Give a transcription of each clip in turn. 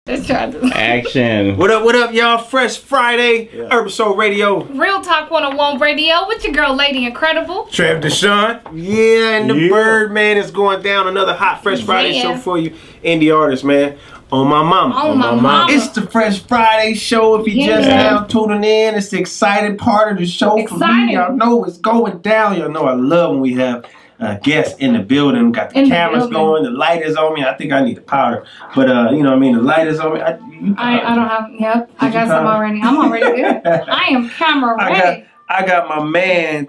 Action. What up, y'all? Fresh Friday, Urban Soul Radio. Real Talk 101 Radio with your girl, Lady Incredible. Trev DeShon. Yeah, and the Birdman is going down. Another hot Fresh Friday show for you. Indie artists, man. On my mama. On my mama. It's the Fresh Friday show. If you just now tuning in, it's the exciting part of the show for me. Y'all know it's going down. Y'all know I love when we have guests in the building. Got the cameras going. The light is on me. I think I need the powder, but you know what I mean. The light is on me. I don't have. Yep, I got some already. I'm already good. I am camera ready. I got my man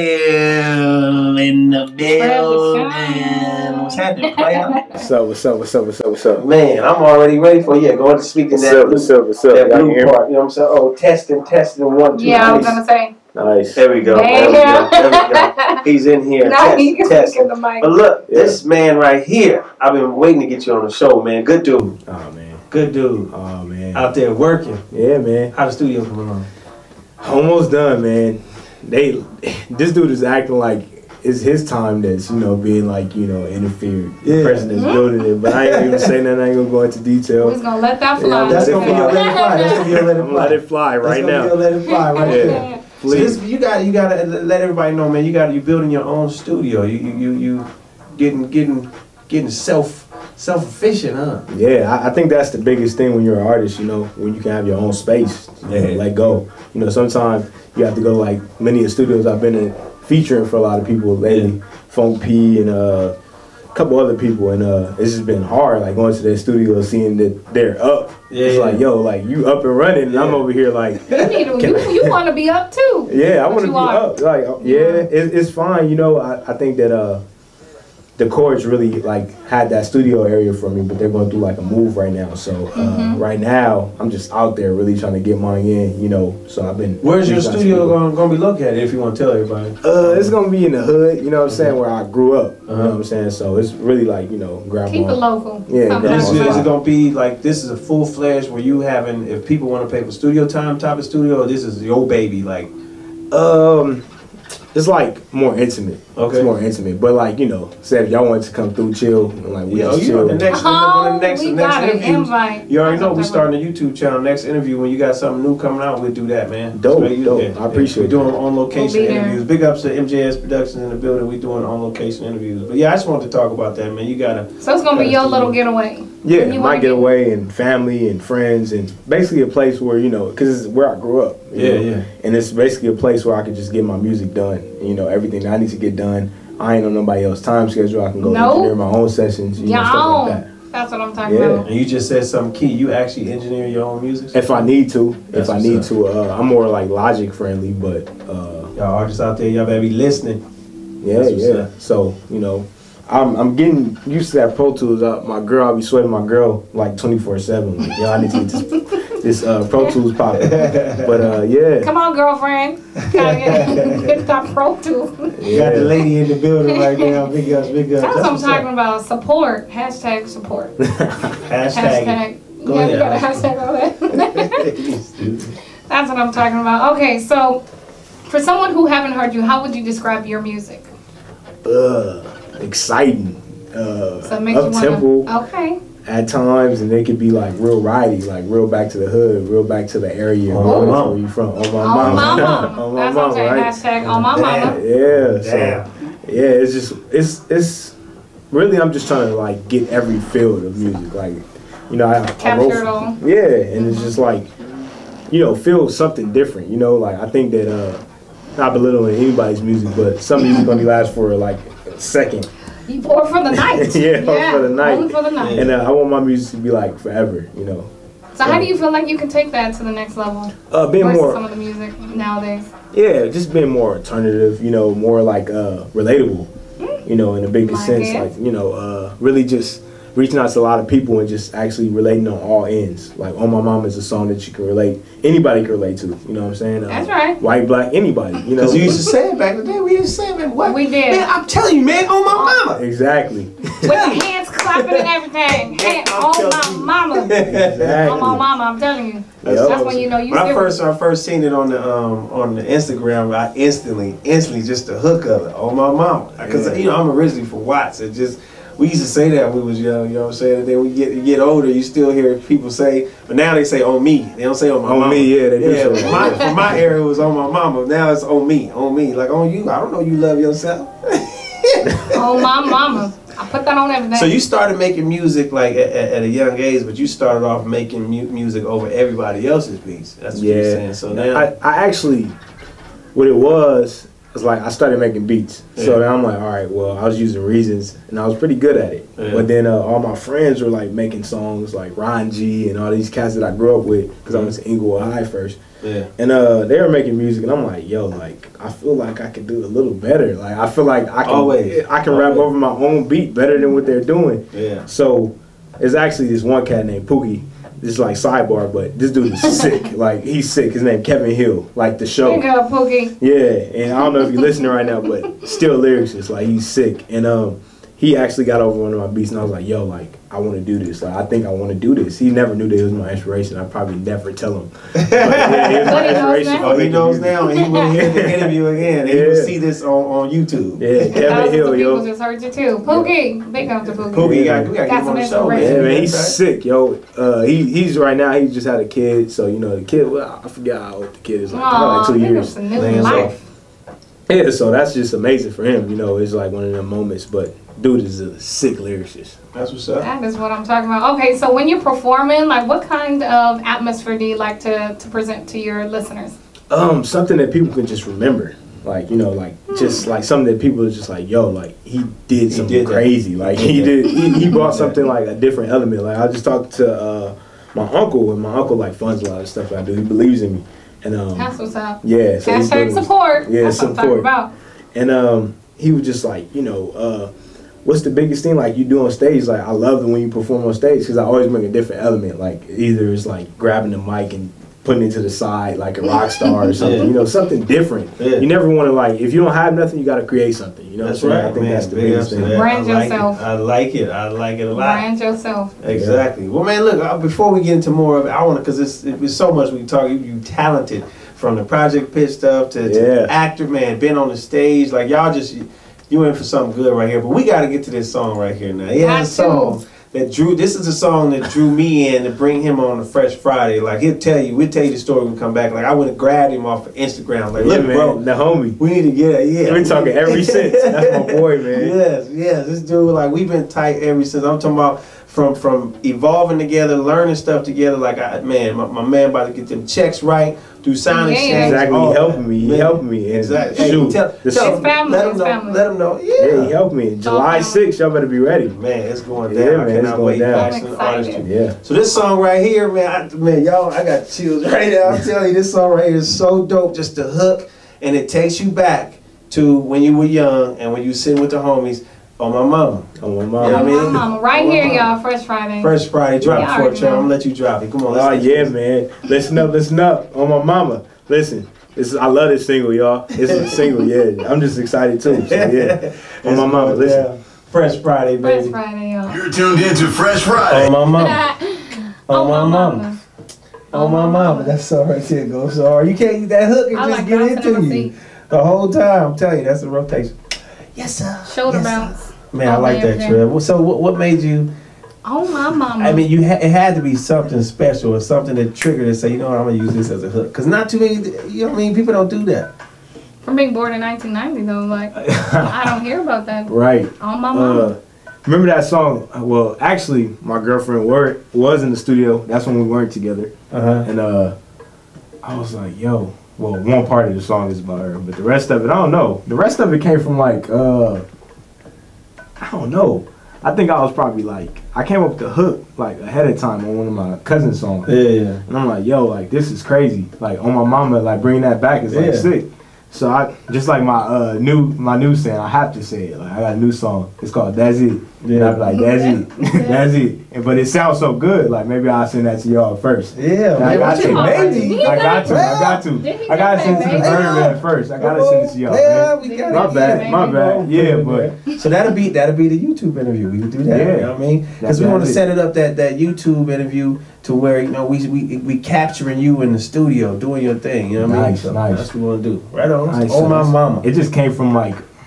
Trev in the building. What's happening, player? What's up? Man, I'm already ready for you. Go ahead and speak in that blue part. You know what I'm saying? Oh, testing, 1, 2. Yeah, I was gonna say. Nice. There we go. There we go. He's in here. Testing. But look, this man right here, I've been waiting to get you on the show, man. Good dude. Oh, man. Good dude. Oh, man. Out there working. Yeah, man. How the studio coming on? Almost done, man. This dude is acting like it's his time that's, being like, interfered. The person that's building it. But I ain't even say nothing. I ain't gonna go into detail. We're just gonna let that fly. That's gonna be your let it fly. That's gonna be your let it fly. Let it fly right now. That's gonna be your let it fly right there. Please. So you gotta let everybody know, man. You building your own studio. You getting self-efficient, huh? Yeah, I think that's the biggest thing when you're an artist, when you can have your own space, let go. Sometimes you have to go, like many of the studios I've been in featuring for a lot of people lately, Funk P and a couple other people, and it's just been hard, like going to their studio, seeing that they're up. It's like, yo, like you up and running, and I'm over here like, you want to be up too. Yeah, I want to be up. Like, it's fine. I think that the Chords really had that studio area for me, but they're going through like a move right now. So right now I'm just out there really trying to get mine in. So I've been. Where's your studio going to be located? If you want to tell everybody. It's going to be in the hood. You know what I'm saying, where I grew up. You know what I'm saying. So it's really like grandma. Keep it local. Yeah. Is it going to be like this is a full fledged where you having if people want to pay for studio time type of studio? Or this is your baby like. It's like more intimate. Okay. It's more intimate. But like, say if y'all wanted to come through, chill, and like we just chill. The next interview. You already know we starting a YouTube channel. Next interview, when you got something new coming out, we'll do that, man. Dope. I appreciate it. We're doing on location interviews. Big ups to MJS Productions in the building. We're doing on location interviews. But yeah, I just wanted to talk about that, man. So it's gonna be your little getaway. Yeah, my getaway and family and friends and basically a place where, because it's where I grew up. Yeah. And it's basically a place where I can just get my music done. Everything that I need to get done. I ain't on nobody else's time schedule. I can go engineer my own sessions, stuff like that. That's what I'm talking about. And you just said something key. You actually engineer your own music? If I need to. I'm more like Logic friendly, but y'all artists out there, y'all better be listening. Yeah. So, I'm getting used to that Pro Tools. I'll be sweating my girl like 24/7. Like, I need to get this Pro Tools popping. But yeah. Come on, girlfriend. Gotta get that Pro Tools. You got the lady in the building right now. Big ups. That's what I'm talking about. Support. Hashtag support. Hashtag. Go ahead. You got a hashtag on that. That's what I'm talking about. Okay, so for someone who haven't heard you, how would you describe your music? Exciting, so it makes up tempo. Okay. At times, and they could be like real ridey, like real back to the hood, real back to the area where you from. On my mama. On my mama, right? Hashtag on my mama. Yeah. So it's just it's really I'm just trying to like get every field of music, like I wrote, it all. Yeah, and it's just like feel something different. Like I think that not belittling anybody's music, but some music gonna last for like a second. Or for the night. Or for the night. Only for the night. And I want my music to be like forever, So how do you feel like you can take that to the next level? Being versus more some of the music nowadays. Yeah, just being more alternative, more like relatable, in a bigger sense, like really just reaching out to a lot of people and just actually relating on all ends. Like On My Mama is a song that you can relate, anybody can relate to, you know what I'm saying? That's right. White, black, anybody, Because you used to say it back in the day, we used to say it, man, what? We did. Man, I'm telling you, man, On My Mama. Exactly. With the hands clapping and everything. Hey, On My Mama. Exactly. On My Mama, I'm telling you. That's when you know you when I first seen it on the Instagram, I instantly just the hook of it, On My Mama. Because I'm originally from Watts. It just We used to say that when we was young, you know what I'm saying? And then we get older, you still hear people say, but now they say on me. They don't say on my mama. On me, yeah, they do. Yeah, for my era it was on my mama. Now it's on me. Like on you. I don't know you love yourself. On my mama. I put that on everything. So you started making music like at a young age, but you started off making music over everybody else's beats. That's what you're saying. So now I actually, what it was like I started making beats. So then I'm like, all right, well, I was using Reasons, and I was pretty good at it. But then all my friends were like making songs like Ron G and all these cats that I grew up with, because I went to Inglewood High first. And they were making music, and I'm like, yo, like I feel like I could do a little better. Like I feel like I can rap over my own beat better than what they're doing. So it's actually this one cat named Pookie. This is like sidebar, but this dude is sick. Like he's sick. His name Kevin Hill, like the show. Big up, Pookie. Yeah, and I don't know if you're listening right now, but still lyricist. Like he's sick, and he actually got over one of my beats, and I was like, yo, like I want to do this. Like I think I want to do this. He never knew that it was my inspiration. I probably never tell him. But yeah, it was my inspiration. Oh, he knows now, and he will hear the interview again. And he will see this on YouTube. Yeah, Kevin Hill, yo. People just heard you too. Pookie, big up to Pookie. Pookie, we got to get him on the show, man. Yeah, man, he's sick, yo. He's right now. He just had a kid, so you know the kid. Well, I forget how old the kid is. Like 2 years. Yeah, so that's just amazing for him. You know, it's like one of them moments. But dude is a sick lyricist. That's what's up. That is what I'm talking about. Okay, so when you're performing, like what kind of atmosphere do you like to present to your listeners? Something that people can just remember. Like, you know, like just like something that people are just like, yo, like he did something crazy. Like he brought something like a different element. Like I just talked to my uncle, and my uncle like funds a lot of stuff that I do. He believes in me. And that's what's up. Yeah. So hashtag support. Yeah, that's support. What I'm talking about. And he was just like, you know, what's the biggest thing like you do on stage? Like I love it when you perform on stage, because I always bring a different element. Like either it's like grabbing the mic and putting it to the side like a rock star or something. You know, something different. You never want to like, if you don't have nothing, you got to create something. You know what I'm saying? I think that's the biggest thing. Brand yourself. I like it. I like it a lot. Brand yourself. Exactly. Well, man, look, before we get into more of it, I want to, because it's so much we can talk. You talented, from the project pitch stuff to actor, man, been on the stage. Like y'all just, you in for something good right here. But we got to get to this song right here now. It has a song that this is a song that drew me in to bring him on the Fresh Friday. Like we'll tell you the story when we come back. Like I would have grabbed him off of Instagram. Like, look, man, bro, the homie. We need to get it. Yeah, we've been talking ever since. That's my boy, man. Yes. This dude, like we've been tight ever since. I'm talking about from evolving together, learning stuff together. Like my man about to get them checks right. Do sound exchange. Exactly, he helping me. He helping me. Exactly. Hey, his family. Let him know. Yeah, he helped me. July 6th, y'all better be ready. Man, it's going down. I cannot wait. Yeah. So this song right here, man, y'all, I got chills right now. I'm telling you, this song right here is so dope. Just the hook, and it takes you back to when you were young and when you were sitting with the homies. On my mama. On my mama. You know what I mean? Mama. Right here, y'all. Fresh Friday. Fresh Friday. Drop it for it, Trev. I'm going to let you drop it. Come on. Oh, yeah, man. Listen up. On my mama. Listen. I love this single, y'all. It's a single, yeah. I'm just excited, too. So, yeah. On my mama. Listen. Fresh Friday, baby. Fresh Friday, y'all. You're tuned into Fresh Friday. On my mama. On my mama. On my mama. That's all right there, go. So you can't get that hook and just get into you. The whole time. I'm telling you, that's the rotation. Yes, sir. Shoulder bounce. Man, I like that, Trev. So what made you? Oh, my mama. I mean, it had to be something special or something that triggered it. Say, you know what, I'm gonna use this as a hook. Because not too many, you know what I mean? People don't do that. From being born in 1990, though, like I don't hear about that. Right. Oh, my mama. Remember that song? Well, actually, my girlfriend was in the studio. That's when we weren't together. And I was like, yo. Well, one part of the song is about her, but the rest of it, I don't know. The rest of it came from like, I don't know. I think I was probably like, I came up with the hook like ahead of time on one of my cousin's songs. Yeah. And I'm like, yo, like this is crazy. Like on my mama, like bringing that back is like sick. So I just like my new saying, I have to say it. Like I got a new song. It's called That's It. Yeah. And I be like, that's it. That's it. But it sounds so good. Like maybe I'll send that to y'all first. Yeah, man. I got to. I got to send it to the Birdman first. I gotta send it to y'all. Yeah, we got it. My bad. Yeah, but so that'll be the YouTube interview. We can do that. Yeah. You know what I mean? Because we want to set it up that YouTube interview to where, you know, we capturing you in the studio doing your thing. You know what I mean? So nice. That's what we want to do. Right on. Nice. Oh, my mama. It just came from like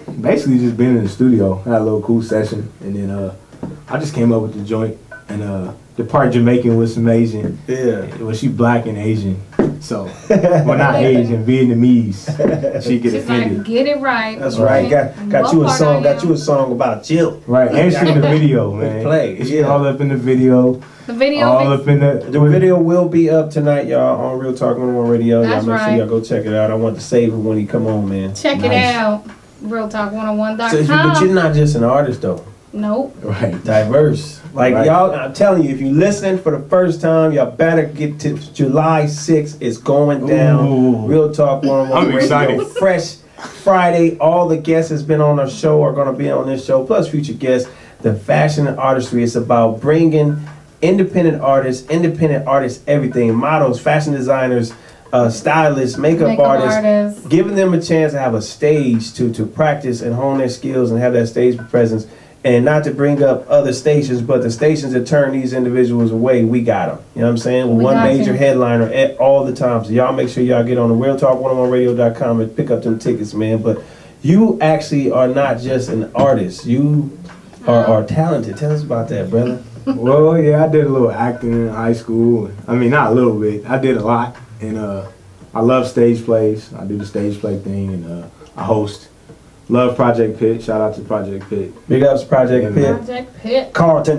basically just been in the studio, had a little cool session, and then I just came up with the joint, and the part Jamaican was some Asian. Yeah. Well, she black and Asian, so well not Asian, Vietnamese. She get She's offended. like, get it right. That's right. Got you a song. Got you a song about you. Right, and she in the video, man. Play. She all up in the video. The video. All up in the video will be up tonight, y'all, on Real Talk 101 Radio. That's y'all make right. sure y'all go check it out. I want to save it when he come on, man. Check it out. Realtalk101.com. So, but you're not just an artist, though. Nope. right. Diverse. Like, Right. y'all, I'm telling you, if you listen for the first time, y'all better get to July 6th. It's going down. Ooh. Real Talk 101 I'm Radio. excited. Fresh Friday. All the guests that's been on our show are going to be on this show, plus future guests. The fashion and artistry is about bringing independent artists, everything, models, fashion designers, stylists, makeup artists, giving them a chance to have a stage to practice and hone their skills and have that stage presence. And not to bring up other stations, but the stations that turn these individuals away, we got them. You know what I'm saying? With one major headliner at all the time. So y'all make sure y'all get on the realtalk101radio.com and pick up them tickets, man. But you actually are not just an artist. You are talented. Tell us about that, brother. Well, yeah, I did a little acting in high school. I mean, not a little bit. I did a lot, and I love stage plays. I do the stage play thing, and I host. Love Project Pitt. Shout out to Project Pitt. Big ups, Project Pitt. Project Pitt. Carlton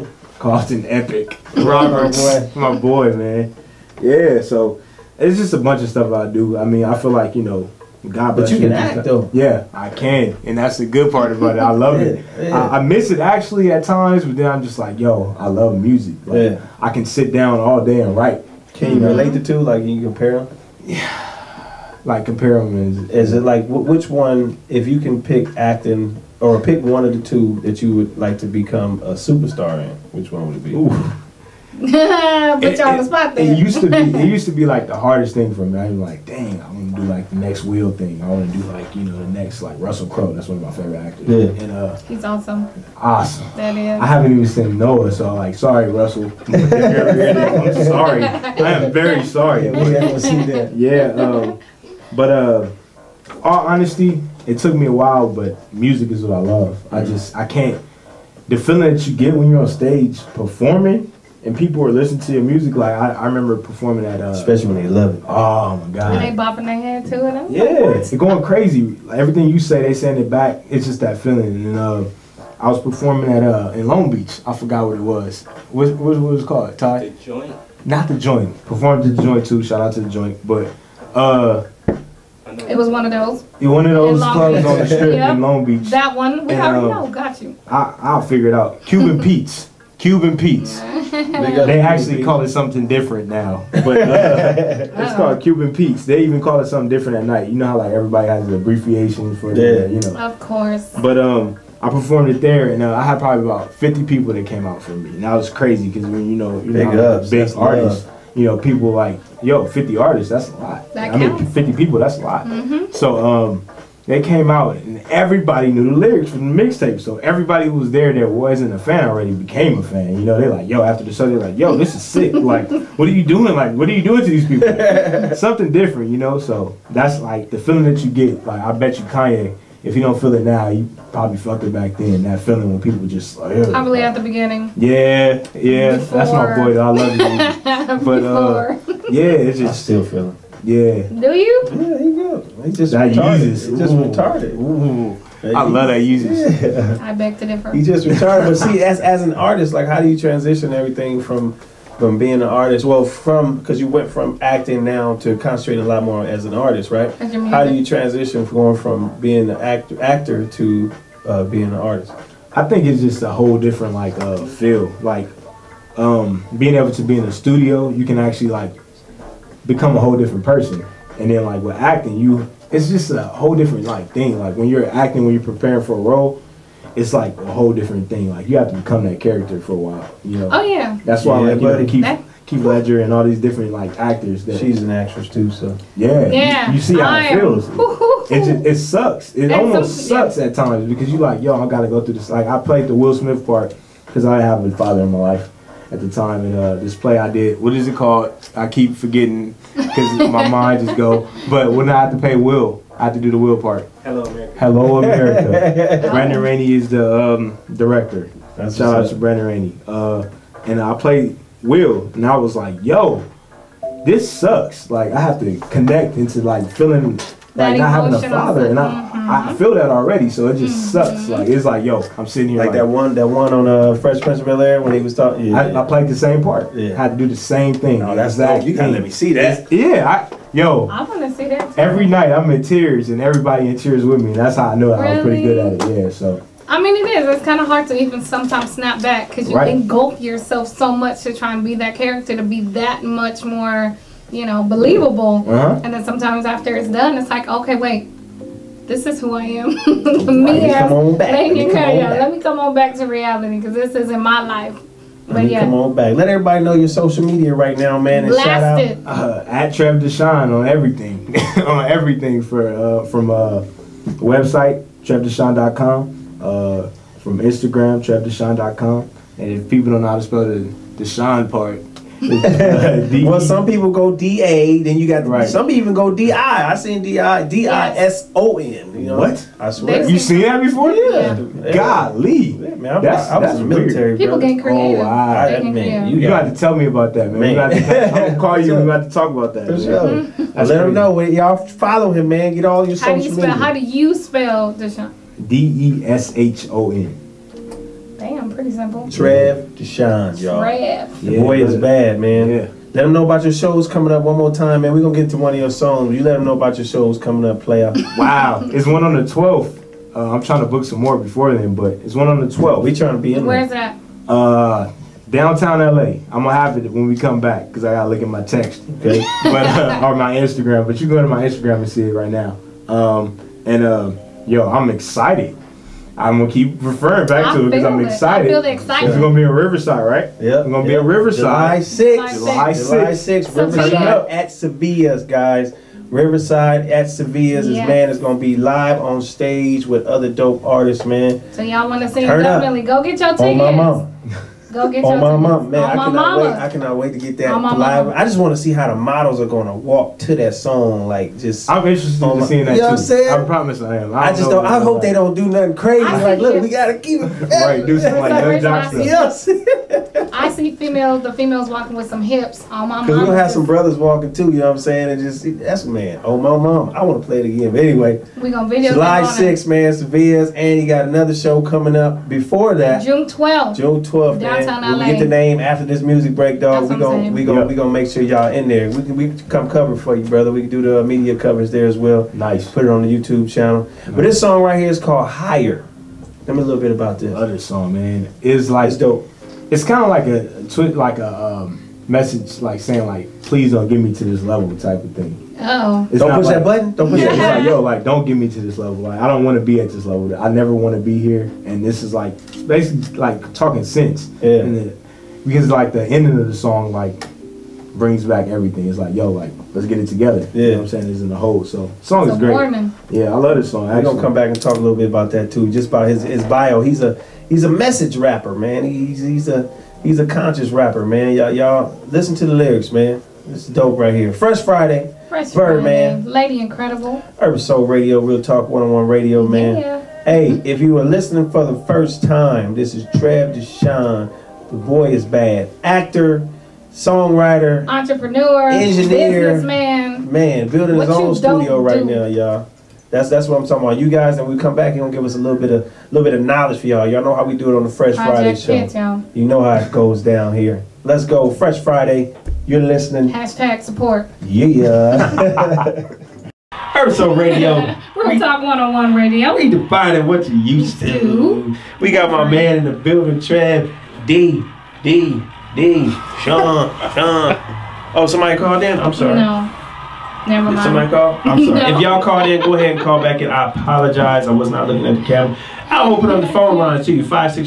Epic. Robert, my boy, man. Yeah, so it's just a bunch of stuff I do. I mean, I feel like, God bless you. But you can act, though. Yeah, I can, and that's the good part about it. I love it. Yeah. I miss it actually at times, but then I'm just like, yo, I love music. Like, I can sit down all day and write. Can you relate the two? Like, you compare them? Yeah. Like, compare them is it like, which one, if you can pick acting, or pick one of the two that you would like to become a superstar in, which one would it be? Ooh. Put y'all on the spot there. It used to be like the hardest thing for me. I'm like, dang, I want to do like the next Will thing. I want to do like, the next like Russell Crowe. That's one of my favorite actors. Yeah. And he's awesome. Awesome. That is. I haven't even seen Noah, so like, sorry, Russell. I'm sorry. I am very sorry. Yeah, we haven't seen that. Yeah. But all honesty, it took me a while, but music is what I love. I can't. The feeling that you get when you're on stage performing and people are listening to your music, like I remember performing at especially when they love it. Oh my God. When they bopping their head to it. Yeah, it's going crazy. Like, everything you say, they saying it back. It's just that feeling. And I was performing at in Long Beach. I forgot what it was. What was it called? Ty? The Joint. Not the Joint. Performed at the Joint too. Shout out to the Joint. But it was one of those. One of those clubs on the strip in Long Beach. That one. We already know. Got you. I'll figure it out. Cuban Pete's. They actually call it something different now. But it's called Cuban Pete's. They even call it something different at night. You know how like everybody has an abbreviation for Of course. But I performed it there, and I had probably about 50 people that came out for me. And that was crazy because when big artists, people like, yo, 50 artists, that's a lot. That counts. 50 people, that's a lot. Mm-hmm. So they came out, and everybody knew the lyrics from the mixtape. So everybody who was there that wasn't a fan already became a fan. They're like, yo, after the show, they're like, yo, this is sick. Like, what are you doing? Like, what are you doing to these people? Something different, So that's like the feeling that you get. Like, I bet you Kanye, if you don't feel it now, you probably felt it back then. That feeling when people just like, probably at the beginning. Yeah, that's my boy. Though. I love it. But it's just I still feel it. Yeah. Do you? Yeah, he good. He just that retarded. uses. He just retarded. Ooh. I love that uses. Yeah. I beg to differ. He just retarded. But see, as an artist, like, how do you transition everything from being an artist? Well, because you went from acting now to concentrating a lot more as an artist, right? How do you transition from going from being an actor to being an artist? I think it's just a whole different feel. Like being able to be in a studio, you can actually become a whole different person. And then with acting, it's just a whole different thing. Like when you're acting, when you're preparing for a role, it's like a whole different thing. Like you have to become that character for a while. Oh yeah. That's why Keith Ledger and all these different actors. She's an actress too, so yeah. You see how it feels. It sucks. It almost sucks at times because you I gotta go through this. Like I played the Will Smith part because I didn't have a father in my life at the time, and this play I did. What is it called? I keep forgetting because my mind just go. But when I had to play Will, I have to do the Will part. Hello, America. Hello, America. Brandon Rainey is the director. Shout out to Brandon Rainey. And I played Will, and I was like, yo, this sucks. Like, I have to connect into like feeling like not having a father, and I feel that already. So it just sucks. Like, it's like, yo, I'm sitting here like that one on Fresh Prince of Bel-Air when he was talking. I played the same part. I had to do the same thing. Oh, that's that. You gotta let me see that. I want to see that too. Every night I'm in tears, and everybody in tears with me. And that's how I know I was pretty good at it. Yeah, so. I mean, it is. It's kind of hard to even sometimes snap back because you engulf yourself so much to try and be that character to be that much more, believable. And then sometimes after it's done, it's like, okay, wait, this is who I am. Let me come on back to reality because this isn't my life. But come on back. Let everybody know your social media right now, man, and shout out at Trev DeShon on everything, on everything from website TrevDeShon.com. From Instagram, TrevDeShon.com. And if people don't know how to spell the DeShon part, well, some people go D-A, then you got some even go D-I. I seen D-I-S-O-N. What? I swear. You seen that before? Yeah. Golly. Yeah, man, I was in the military. People get creative. Oh, wow. Man, you got to tell me about that, man. I'm going to call you and we got to talk about that. For sure. Let them know. Y'all follow him, man. Get all your social media. How do you spell DeShon? DeShon. Damn, pretty simple. Trev DeShon, y'all. Trev. The boy is bad, man. Yeah. Let them know about your shows coming up one more time, man. We're going to get to one of your songs. You let them know about your shows coming up, player. Wow. It's one on the 12th. I'm trying to book some more before then, but it's one on the 12th. We trying to be in there. Where's that? Downtown LA. I'm going to have it when we come back because I got to look at my text. Okay. But or my Instagram. But you go to my Instagram and see it right now. Yo, I'm excited. I'm gonna keep referring back to it because I'm excited. I feel the excitement. It's gonna be in Riverside, right? Yeah. It's gonna be in Riverside. July 6th. Riverside at Sevilla's, guys. Riverside at Sevilla's. This man is gonna be live on stage with other dope artists, man. So y'all want to see it? Definitely go get your tickets. On my mom. Go get your tickets. On my mom, man. I cannot wait to get that live. I just want to see how the models are gonna walk to that song. Like, just. I'm interested in seeing that. You know what I'm saying? I promise I am. I hope they don't do nothing crazy. Like, look, we gotta keep it. Right, do some like Young Jock stuff. Yes. I see the females walking with some hips on my mom. Because we're gonna have some brothers walking too, you know what I'm saying? And just, that's man. Oh, my mom. I want to play it again. But anyway. We're gonna video July 6th, man, Sevilla's. And he got another show coming up before that. June 12th. June 12th, Downtown man. LA. We'll get the name after this music break, dog. We gonna make sure y'all in there. We can come cover for you, brother. We can do the media coverage there as well. Nice. Put it on the YouTube channel. Nice. But this song right here is called Higher. Tell me a little bit about this. Other song, man. It's like dope. It's kind of like a message, like saying like, please don't get me to this level type of thing. Oh. Don't push that button. Don't push that button. It's like, yo, like, don't get me to this level. Like, I don't want to be at this level. I never want to be here. And this is like basically like talking sense. Yeah. Because like the ending of the song like brings back everything. It's like, yo, like, let's get it together. Yeah. You know what I'm saying? It's in the whole. So the song is great. Mormon. Yeah, I love this song. We're gonna come back and talk a little bit about that too. Just about his bio. He's a message rapper, man. He's a conscious rapper, man. Y'all listen to the lyrics, man. This is dope right here. Fresh Friday. Birdman. Lady Incredible. Urban Soul Radio, Real Talk 101 Radio, man. Yeah. Hey, if you are listening for the first time, this is Trev DeShon. The boy is bad. Actor, songwriter, entrepreneur, engineer, businessman. Man, building his own studio right now, y'all. That's what I'm talking about. You guys, and we come back, he's gonna give us a little bit of knowledge for y'all. Y'all know how we do it on the Fresh Friday show. You know how it goes down here. Let's go, Fresh Friday. You're listening. # support. Yeah. Urban Soul Radio. Real Talk 101 Radio. We defining what you used to. We got my man in the building, Trev DeShon. Oh, somebody called in? I'm sorry. No. Never mind. Did somebody call? I'm sorry. No. If y'all called in, go ahead and call back in. I apologize. I was not looking at the camera. I'll open up the phone line to you,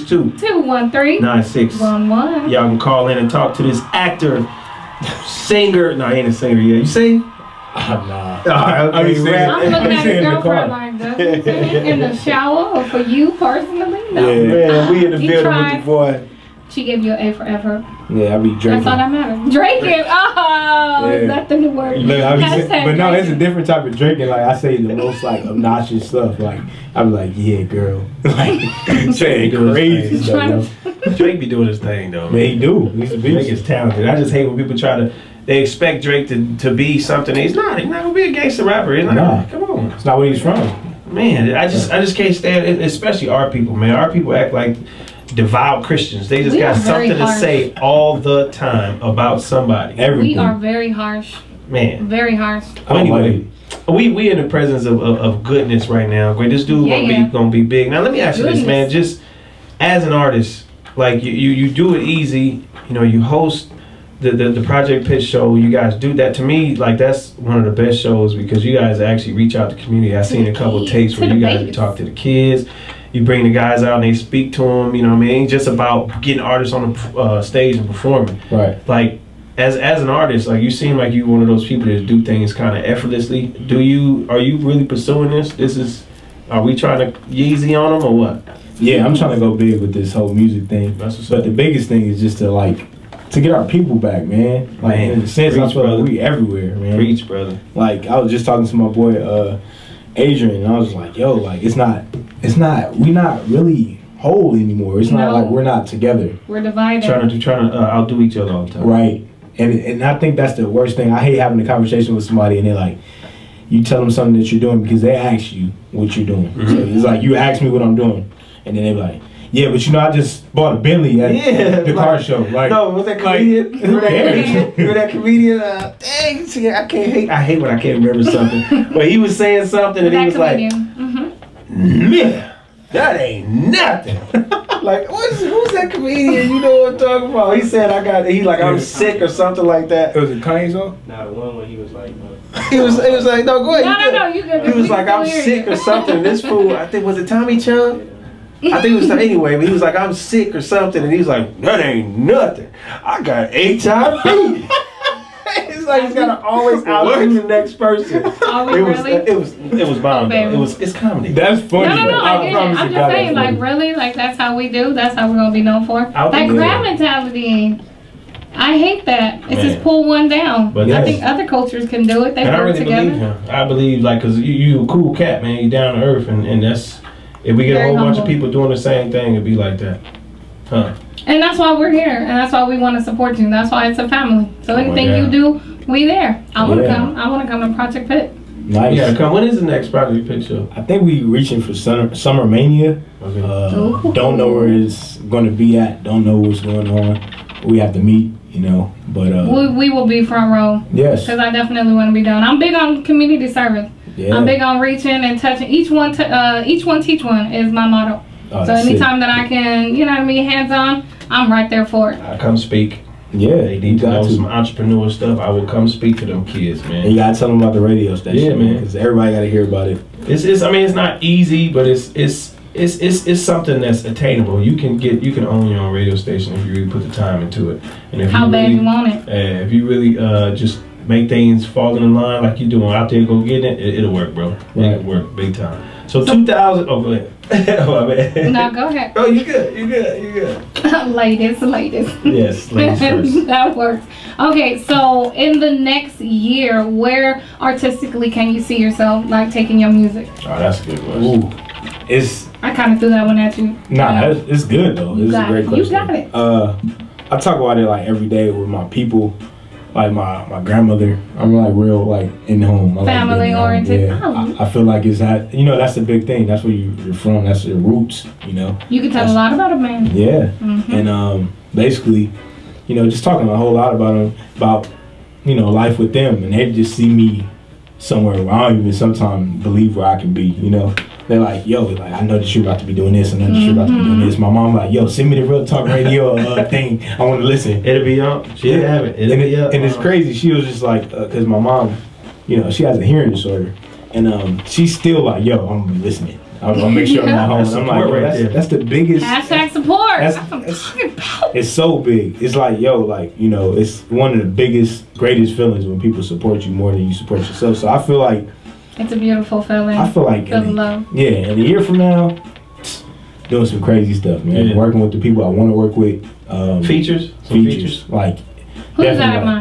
562-213-9611. Y'all can call in and talk to this actor, singer. No, he ain't a singer yet. You sing? Nah. I'm looking at his girlfriend like that. In the shower or for you personally? No. Yeah, man, we in the building with the boy. She gave you an A for effort. Yeah, I be drinking. That's all that matters. Drinking? Oh, yeah. that's the new word. Look, but no, it's a different type of drinking. Like I say the most like obnoxious stuff. Like I'm like, yeah, girl. Like saying crazy stuff. Drake be doing his thing though. Man, he do. He's a beast. Drake is talented. I just hate when people try to. They expect Drake to be something he's not. He's not gonna be a gangster rapper. He's not. Nah. Come on. It's not where he's from. Man, I just can't stand it, especially our people, man. Our people act like devout Christians. They just got something to say all the time about somebody. Everything. We are very harsh. Man. Very harsh. Anyway, we in the presence of goodness right now. Great, this dude gonna be big. Now let me ask you this, man. Just as an artist, like you do it easy. You know, you host the Project Pitch show. You guys do that. To me, like that's one of the best shows because you guys actually reach out to the community. I've seen a couple of tapes where you guys talk to the kids. You bring the guys out and they speak to them. You know what I mean? It ain't just about getting artists on the stage and performing. Right. Like as an artist, like you seem like you one of those people that do things kind of effortlessly. Are you really pursuing this? Are we trying to Yeezy on them or what? Yeah, I'm trying to go big with this whole music thing. But the biggest thing is just to get our people back, man. Like in the sense, I feel like we everywhere, man. Preach, brother. Like I was just talking to my boy Adrian, and I was like, yo, like we not really whole anymore. It's not like we're not together. We're divided. Trying to outdo each other all the time. Right. And I think that's the worst thing. I hate having a conversation with somebody and they're like, you tell them something that you're doing because they ask you what you're doing. So it's like you ask me what I'm doing, and then they're like, yeah, but you know, I just bought a Bentley at the car show. Like, no, was that comedian? Remember that comedian? Dang, see, I hate when I can't remember something. But he was saying something and he was like, man, that ain't nothing. Like, who's that comedian? You know what I'm talking about? He said I'm sick or something like that. It was a Kanye song? Nah, the one when he was like, He was like, no, go ahead. No, you good. He was like, I'm sick or something. This fool, I think, was it Tommy Chung? I think it was anyway, but he was like, I'm sick or something, and he was like, that ain't nothing. I got HIV. It's like he's gotta always outdo the next person. It was bomb though. It's comedy. That's funny. No, I'm just saying, like really, like that's how we do. That's how we're gonna be known for. That crab mentality. I hate that. It's just pull one down. But I think other cultures can do it. They work together. I believe like, cause you a cool cat, man. You down to earth, and that's. If we get a whole bunch of people doing the same thing, it'd be like that. Huh. And that's why we're here. And that's why we want to support you. That's why it's a family. So anything you do, we there. I want to come. I want to come to Project Pit. Nice. You gotta come. When is the next Project Pit show? I think we reaching for Summer Mania. Okay. Don't know where it's going to be at. Don't know what's going on. We have to meet, you know. But we will be front row. Yes. Because I definitely want to be down. I'm big on community service. Yeah. I'm big on reaching and touching. Each one teach one is my motto. So anytime that I can, you know what I mean, hands on, I'm right there for it. I come speak. Yeah, they need to know some entrepreneur stuff. I will come speak to them kids, man. And you gotta tell them about the radio station, man, because everybody gotta hear about it. I mean, it's not easy, but it's something that's attainable. You can own your own radio station if you really put the time into it. And if you want it. If you really just make things fall in line like you're doing out there, go get it. It'll work, bro. Right. It'll work big time. So 2000. Oh, go ahead. Oh, man. No, go ahead. Oh, you good. Ladies. Yes, ladies first. That works. Okay, so in the next year, where artistically can you see yourself like taking your music? Oh, that's a good question. I kind of threw that one at you. Nah, it's good though. It's a great question. You got it. I talk about it like every day with my people. Like my grandmother, I'm like real like in home. Family oriented. Yeah. I feel like it's that, you know, that's the big thing. That's where you're from. That's your roots, you know. You can tell a lot about a man. Yeah. And basically, you know, just talking a whole lot about them, about, you know, life with them, and they just see me somewhere where I don't even sometimes believe where I can be, you know. They're like, yo, like, I know that you're about to be doing this, and I know that you're about to be doing this. My mom like, yo, send me the Real Talk radio thing. I want to listen. It'll be up. She'll have it. It'll be up. And it's crazy. She was just like, because my mom, you know, she has a hearing disorder, and she's still like, yo, I'm gonna be listening. I'll make sure I'm at home. I'm like, that's the biggest. Hashtag support. It's so big. It's like, yo, like, you know, it's one of the biggest, greatest feelings when people support you more than you support yourself. So I feel like it's a beautiful feeling. I feel like love. Yeah, and a year from now, doing some crazy stuff, man. Yeah. Working with the people I want to work with. Features. Like, who's that in mind?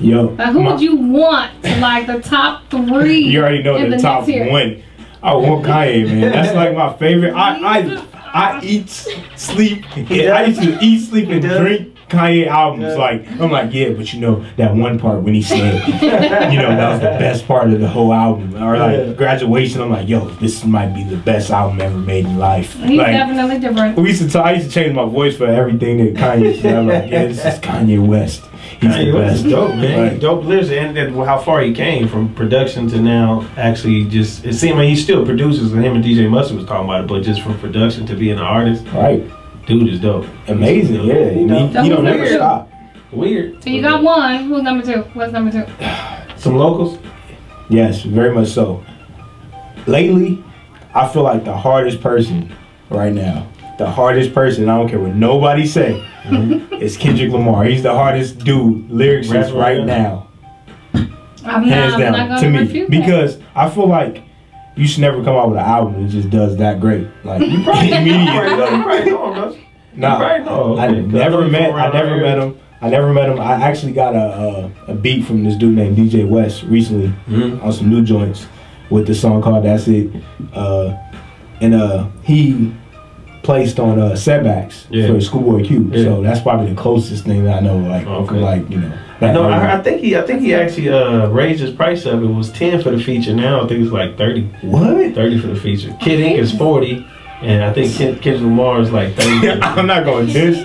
Yo, who would you want? Like the top 3? You already know the top 1. I want Kanye, man. That's like my favorite. I eat, sleep. Yeah, I used to eat, sleep, and drink Kanye albums. Like I'm like, yeah, but you know that one part when he said, you know, that was the best part of the whole album. Or like Graduation. I'm like, yo, this might be the best album ever made in life. He's like, definitely different. I used to change my voice for everything that Kanye said. I'm like, yeah, this is Kanye West. He's the best. Dope, man. Like, dope lyrics, and how far he came from production to now actually just. It seemed like he still produces, and him and DJ Mustard was talking about it, but just from production to being an artist, right? Dude is dope. Amazing, dope. Yeah. He don't never stop. Weird. So you got 1. Who's number 2? What's number 2? Some locals. Yes, very much so. Lately, I feel like the hardest person right now. The hardest person, I don't care what nobody say, is Kendrick Lamar. He's the hardest dude, lyricist right now. Hands down to me. Because I feel like you should never come out with an album that just does that great. Like you probably immediately. I never met him. I actually got a beat from this dude named DJ West recently on some new joints with the song called That's It. And he placed on Setbacks for Schoolboy Q. So that's probably the closest thing that I know, like, like you know. No, I think he actually raised his price up. It was 10 for the feature. Now I think it's like 30. What? 30 for the feature. Kid Ink is 40, and I think Kendrick Lamar is like 30. I'm not going to diss.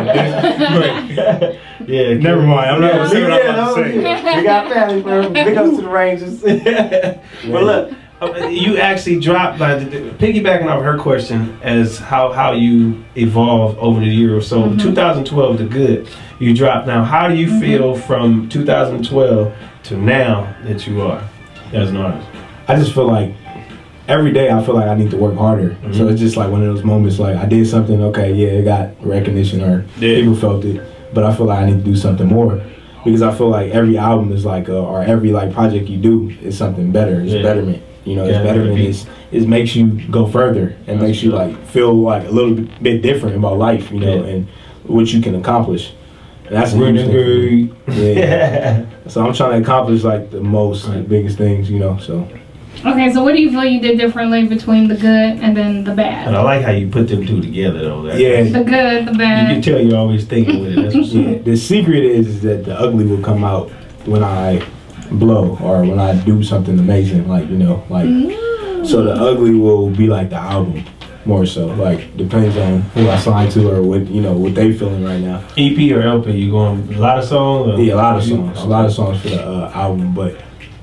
Yeah, never mind. I'm not going to say what I'm about to say. We got family, bro. Big ups to the Rangers. But look. You actually dropped, piggybacking off her question as how you evolved over the year or so. 2012, The Good, you dropped. Now, how do you feel from 2012 to now that you are as an artist? I just feel like every day I feel like I need to work harder. So it's just like one of those moments like I did something, okay, yeah, it got recognition or people felt it, but I feel like I need to do something more. Because I feel like every album is like, or every like project you do is something better. It's betterment. You know, it's betterment. It makes you go further and makes you like feel like a little bit different about life. You know, and what you can accomplish. And that's huge thing. Yeah. So I'm trying to accomplish like the most, the biggest things. You know, so. Okay, so what do you feel you did differently between the good and then the bad? And I like how you put them two together, though. The good, the bad. You can tell you're always thinking with it. That's what's The secret is that the ugly will come out when I blow or when I do something amazing, like, you know, like. So the ugly will be like the album, more so. Like, depends on who I sign to or what, you know, what they feeling right now. EP or LP? You going a lot of songs? Yeah, a lot of songs. A lot of songs for the album, but.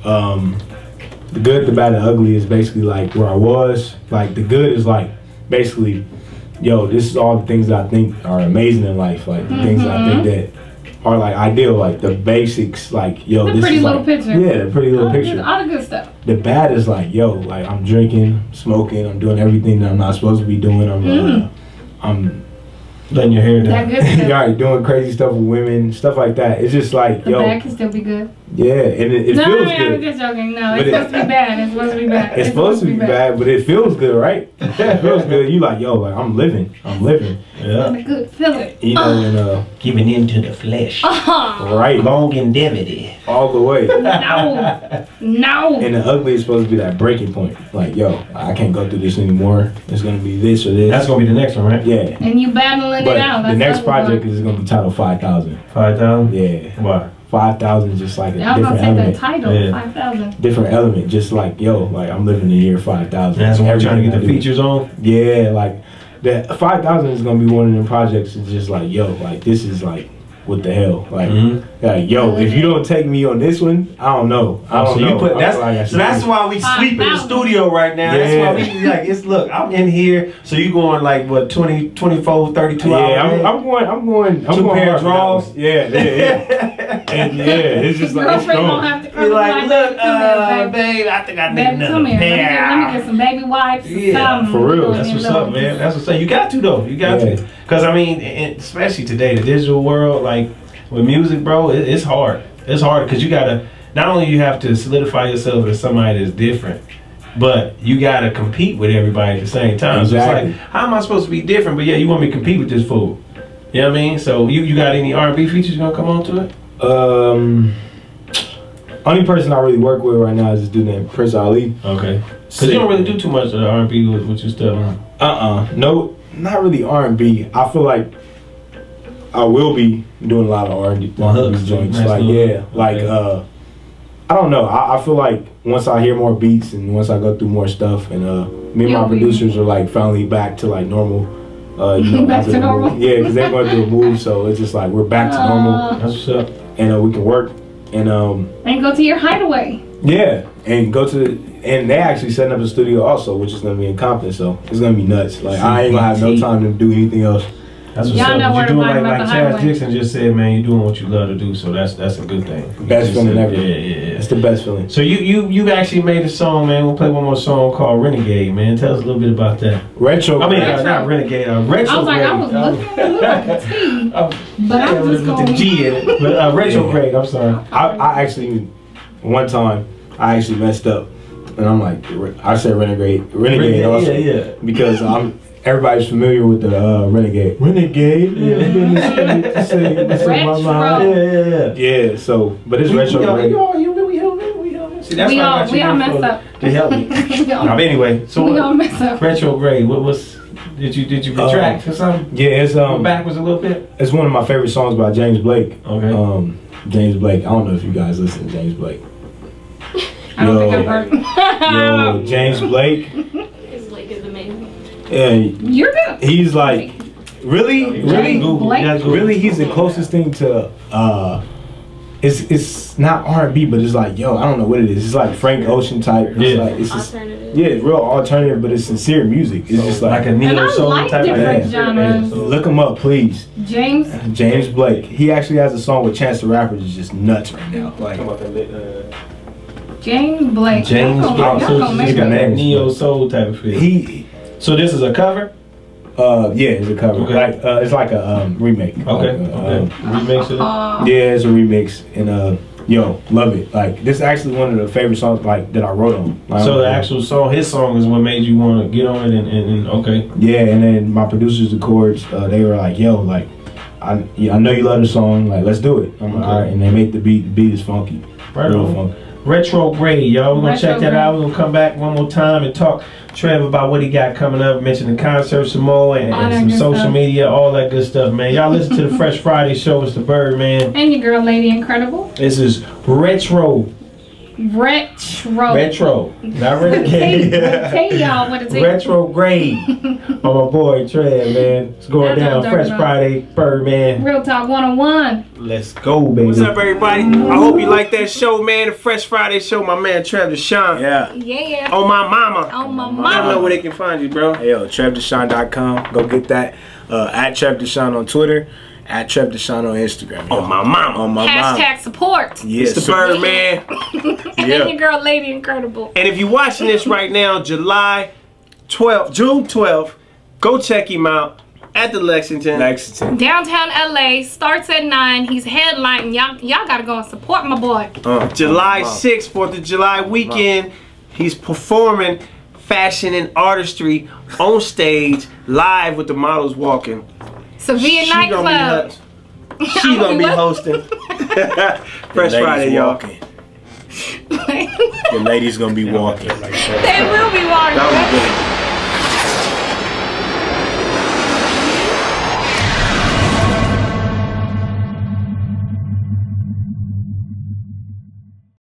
The good, the bad, and ugly is basically like where I was. Like the good is like basically, yo, this is all the things that I think are amazing in life. Like the things that I think that are like ideal. Like the basics. Like yo, the this pretty is little like, picture. Yeah, the pretty little picture. All the good stuff. The bad is like yo, like I'm drinking, smoking, I'm doing everything that I'm not supposed to be doing. I'm letting your hair down. That good stuff. Right, doing crazy stuff with women, stuff like that. It's just like the bad can still be good. Yeah, and it feels good. I'm just joking. No, it's supposed to be bad. It's supposed to be bad. It's supposed to be bad, but it feels good, right? It feels good. You like, yo, like I'm living. Yeah. A good feeling. You know, and giving into the flesh. Right. Longevity. All the way. No. And the ugly is supposed to be that breaking point. Like, yo, I can't go through this anymore. It's gonna be this or this. That's gonna be the next one, right? Yeah. And you battling it out. The next project is gonna be titled 5,000. 5,000? Yeah. Why? 5,000 just like a different element. The title, 5,000. Different element, just like yo, like I'm living the year 5,000. That's what I'm trying to get the features on. Yeah, like that 5,000 is gonna be one of them projects. It's just like yo, like this is like what the hell, like, like yo, if you don't take me on this one, I don't know. I don't know. You put that's why we sleep in the studio right now. Yeah. That's why we like it's look. I'm in here, so you going like what 20, 24, 32 hours? Yeah, I'm going. Two pair of draws. Yeah. And it's just like it's gone. You're like, look, babe, I think I need another pair. Let me get some baby wipes. Yeah, for real. That's what's up, man. That's what's up. You got to though. You got to. Because I mean, especially today, the digital world, like with music, bro, it's hard. It's hard because you gotta not only you have to solidify yourself as somebody that's different, but you gotta compete with everybody at the same time. Exactly. So it's like, how am I supposed to be different? But yeah, you want me to compete with this fool. You know what I mean? So you got any R&B features gonna come on to it? Only person I really work with right now is this dude named Prince Ali. Okay. Cause you don't really do too much of the R&B with your stuff. No, not really R&B. I feel like I will be doing a lot of R&B joints. Nice like I don't know. I feel like once I hear more beats and once I go through more stuff, and me and my producers are like finally back to like normal. Back to normal. Yeah, because they're going through a move, so it's just like we're back to normal. That's what's up. And we can work and go to your hideaway. Yeah, and and they actually setting up a studio also, which is gonna be in Compton, so it's gonna be nuts. Like I ain't gonna have no time to do anything else. That's what's up. But you're doing like Chaz Dixon just said, man. You're doing what you love to do, so that's a good thing. Best feeling ever. Yeah. It's the best feeling. So you actually made a song, man. We'll play one more song called Renegade, man. Tell us a little bit about that. Retro. I mean, not Renegade. Retro. I was like, I was looking at it like a T, but I was just going with the G in it. But Retrograde. I'm sorry. I actually one time I actually messed up, and I'm like, I said Renegade also, because everybody's familiar with the Renegade. Renegade. Yeah. So, but it's Retrograde. See, that's we all messed up. To help me. Anyway, so we all messed up. Retrograde. What was? Did you retract or something? Yeah, it's backwards a little bit. It's one of my favorite songs by James Blake. Okay. James Blake. I don't know if you guys listen to James Blake. I don't think I've heard. Yo, James Blake. His Blake is amazing. Yeah, you're good. He's like really. He's the closest thing to it's not R&B, but it's like, yo, I don't know what it is. It's like Frank Ocean type. It's like it's just, it's real alternative, but it's sincere music. It's just like a neo soul type of genres. Look him up, please. James Blake. He actually has a song with Chance the Rapper that's just nuts right now. Like James Blake. James Blake. So it's got that neo soul type of feel. So this is a cover? Yeah, it's a cover. Okay. Like it's like a remake. Okay. Remix of it? Yeah, it's a remix, and yo, love it. Like this is actually one of the favorite songs like that I wrote on. So the actual song, his song, is what made you want to get on it, and okay. Yeah, and then my producers, the chords, they were like, yo, like I know you love the song, like let's do it. I'm like, all right, and they make the beat. The beat is funky, real funky. Retrograde, y'all. We're gonna check that out. We're gonna come back one more time and talk Trev about what he got coming up, mention the concert some more, and some social media, all that good stuff, man. Y'all listen to the Fresh Friday show. It's the Bird, man. And your girl, Lady Incredible. This is Retro. Not Renegade. Tell y'all what it's Retrograde. Oh, my boy Trev, man. It's going down. Fresh Friday, Bird, man. Real Talk 101. Let's go, baby. What's up, everybody? I hope you like that show, man. The Fresh Friday show. My man Trev DeShon. Yeah. On my mama. On my mama. Let them know where they can find you, bro. Hey, yo, TrevDeShon.com. Go get that. At Trev DeShon on Twitter. At Trev DeShon on Instagram. On my mama. On my mama. Hashtag support. Yes. It's the Bird, man. And your girl, Lady Incredible. And if you're watching this right now, June 12th, go check him out at the Lexington. Downtown LA. Starts at 9. He's headlining. Y'all gotta go and support my boy. July 6th, 4th of July weekend. He's performing fashion and artistry on stage, live with the models walking. Sevilla nightclub. She gonna be hosting. Fresh Friday, y'all. The ladies gonna be walking like that. They will.